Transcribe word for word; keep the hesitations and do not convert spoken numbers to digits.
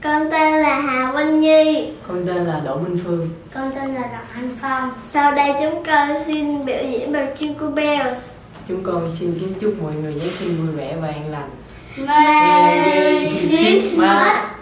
Con tên là Hà Vân Nhi. Con tên là Đỗ Minh Phương. Con tên là Đặng Anh Phong. Sau đây chúng con xin biểu diễn bài Jingle Bells. Chúng con xin kính chúc mọi người Giáng sinh vui vẻ và an lành. Merry Christmas.